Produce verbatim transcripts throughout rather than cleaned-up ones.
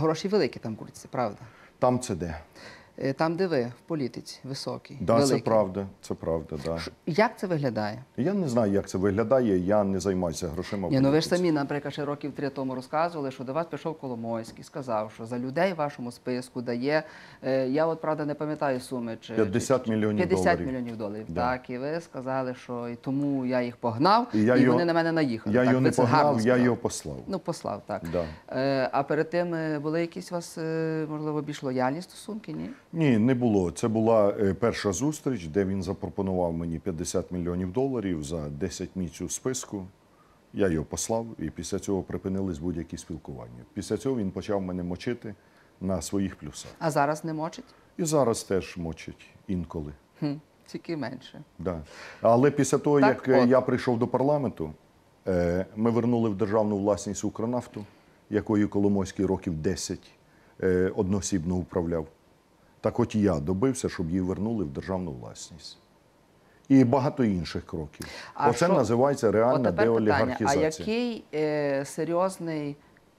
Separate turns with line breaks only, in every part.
гроші великі там крутяться, правда?
Там це де?
Там, де ви, в політиці, високий,
да,
великий.
Це правда, це правда, да.
Як це виглядає?
Я не знаю, як це виглядає, я не займаюся грошима.
Ні, ну ви ж самі, наприклад, ще років три тому розказували, що до вас пішов Коломойський, сказав, що за людей в вашому списку дає, е, я от, правда, не пам'ятаю суми, чи...
п'ятдесят мільйонів доларів.
п'ятдесят мільйонів доларів,
да.
Так, і ви сказали, що і тому я їх погнав, і,
і
його,
його,
вони на мене наїхали.
Я
так,
його не погнав, я його послав.
Ну, послав, так.
Да.
Е, а перед тим були якісь у вас, можливо, більш лояльні стосунки, ні?
Ні, не було. Це була перша зустріч, де він запропонував мені п'ятдесят мільйонів доларів за десять місць у списку. Я його послав, і після цього припинились будь-які спілкування. Після цього він почав мене мочити на своїх плюсах.
А зараз не мочить?
І зараз теж мочить інколи.
Хм, тільки менше.
Да. Але після того,
так,
як
от.
я прийшов до парламенту, ми вернули в державну власність Укрнафту, якою Коломойський років десять одноосібно управляв. Так от і я добився, щоб її вернули в державну власність. І багато інших кроків.
А
Оце
що?
називається реальна
От
деолігархізація.
А який е, серйозний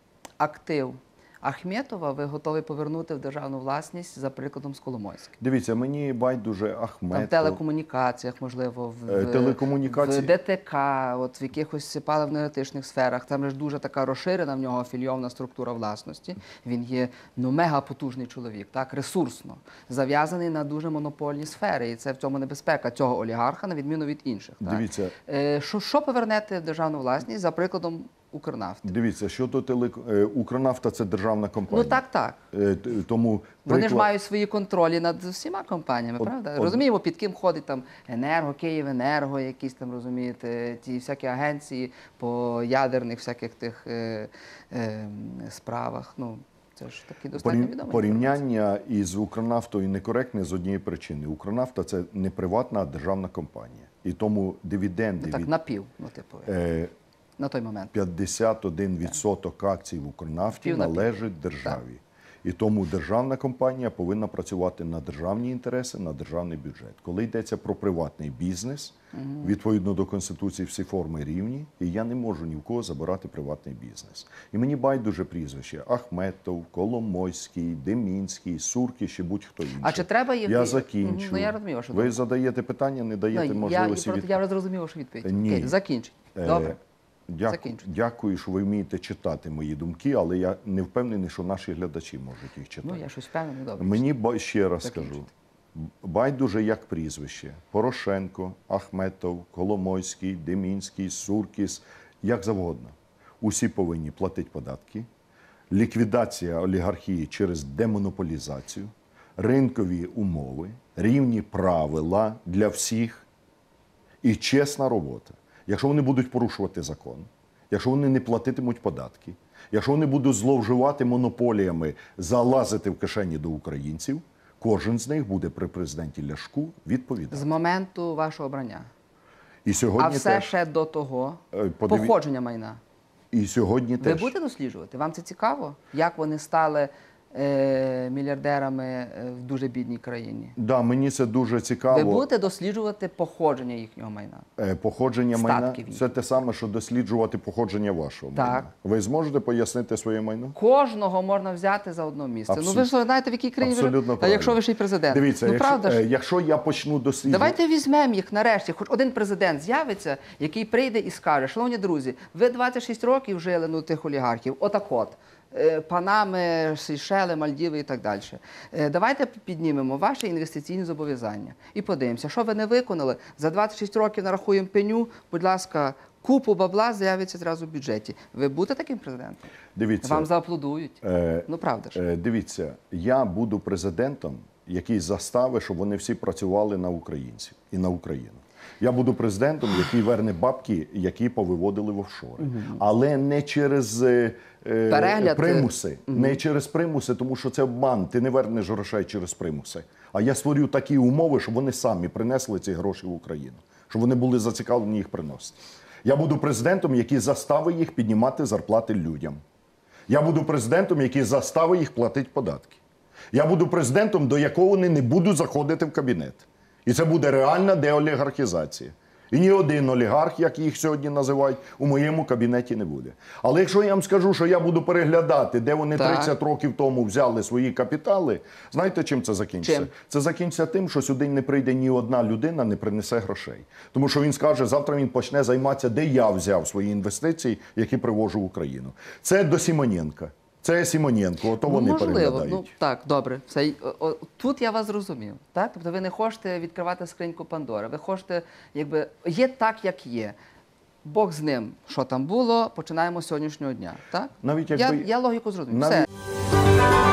актив Ахметова ви готові повернути в державну власність, за прикладом з Коломойським?
Дивіться, мені байдуже Ахметов.
Там в телекомунікаціях, можливо, в,
Телекомунікації...
в ДТК, от в якихось паливно-енергетичних сферах. Там ж дуже така розширена в нього афільйована структура власності. Він є ну, мегапотужний чоловік, так, ресурсно, зав'язаний на дуже монопольні сфери. І це в цьому небезпека цього олігарха, на відміну від інших. Так?
Дивіться.
Е, що, що повернете в державну власність, за прикладом Укрнафти?
Дивіться, щодо телек... Укрнафта – це державна компанія.
Ну так, так.
Тому
Вони
приклад...
ж мають свої контролі над всіма компаніями,
Од...
правда?
Од...
Розуміємо, під ким ходить там Енерго, Київенерго, якісь там, розумієте, ті всякі агенції по ядерних всяких тих е, е, справах. Ну, це ж такі достатньо
Порів...
відомі.
Порівняння із Укрнафтою некоректне з однієї причини. Укрнафта – це не приватна, а державна компанія. І тому дивіденди
Ну так,
від...
напів, ну типу.
Е...
На той момент.
п'ятдесят один відсоток акцій в Укрнафті
Пів на пів.
належить державі. І тому державна компанія повинна працювати на державні інтереси, на державний бюджет. Коли йдеться про приватний бізнес, угу. відповідно до Конституції всі форми рівні, і я не можу ні в кого забирати приватний бізнес. І мені байдуже прізвище: Ахметов, Коломойський, Демінський, Суркіс чи будь-хто інший.
А чи треба їх...
Я закінчу.
Ну, я розумію, що
ви задаєте питання, не даєте
ну,
можливості
я,
відповідати.
Я вже зрозумів вашу відповідь.
Ні.
Окей, закінчіть. Добре.
Дякую, дякую, що ви вмієте читати мої думки, але я не впевнений, що наші глядачі можуть їх читати.
Ну, я щось впевнений, добре.
Мені, ще раз
Закінчити.
скажу, байдуже як прізвище: Порошенко, Ахметов, Коломойський, Демінський, Суркіс, як завгодно. Усі повинні платити податки, ліквідація олігархії через демонополізацію, ринкові умови, рівні правила для всіх і чесна робота. Якщо вони будуть порушувати закон, якщо вони не платитимуть податки, якщо вони будуть зловживати монополіями, залазити в кишені до українців, кожен з них буде при президенті Ляшку відповідати.
З моменту вашого обрання.
І сьогодні
а все
теж,
ще до того,
подиві...
походження майна.
І сьогодні
Ви
теж.
будете досліджувати? Вам це цікаво? Як вони стали е, мільярдерами в дуже бідній країні?
Да, мені це дуже цікаво.
Ви будете досліджувати походження їхнього майна?
Е, походження майна –
їх.
це те саме, що досліджувати походження вашого
так.
майна. Ви зможете пояснити своє майно?
Кожного можна взяти за одне місце.
Абсолютно.
Ну ви ж знаєте, в якій країні ви живете? А якщо ви ще й президент?
Дивіться,
ну,
якщо,
правда ж?
якщо я почну досліджувати...
Давайте візьмемо їх нарешті. Хоч один президент з'явиться, який прийде і скаже: шановні друзі, ви двадцять шість років жили, ну, тих олігархів, отак от. Панами, Сейшели, Мальдіви і так далі. Давайте піднімемо ваші інвестиційні зобов'язання і подивимося, що ви не виконали. За двадцять шість років нарахуємо пеню, будь ласка, купу бабла з'явиться зразу в бюджеті. Ви будете таким президентом?
Дивіться,
вам зааплодують.
Е,
ну, правда ж.
Е, дивіться, я буду президентом, який заставить, щоб вони всі працювали на українців і на Україну. Я буду президентом, який верне бабки, які повиводили в офшори. Угу. Але не через е,
Перегляд.
примуси.
Угу.
Не через примуси, тому що це обман. Ти не вернеш грошей через примуси. А я створю такі умови, щоб вони самі принесли ці гроші в Україну. Щоб вони були зацікавлені їх приносити. Я буду президентом, який заставить їх піднімати зарплати людям. Я буду президентом, який заставить їх платити податки. Я буду президентом, до якого вони не будуть заходити в кабінет. І це буде реальна деолігархізація. І ні один олігарх, як їх сьогодні називають, у моєму кабінеті не буде. Але якщо я вам скажу, що я буду переглядати, де вони
Так.
тридцять років тому взяли свої капітали, знаєте, чим це закінчиться?
Чим?
Це закінчиться тим, що сюди не прийде ні одна людина, не принесе грошей. Тому що він скаже, завтра він почне займатися, де я взяв свої інвестиції, які привожу в Україну. Це до Симоненка. Це Симоненко, ото вони
Ну, можливо.
переглядають.
Ну, так, добре. Все. Й- о- о, Тут я вас зрозумів. Так? Тобто ви не хочете відкривати скриньку Пандори. Ви хочете, якби, є так, як є. Бог з ним, що там було, починаємо з сьогоднішнього дня. Так?
Навіть
я,
якби-
я логіку зрозумів.
навіть-
Все.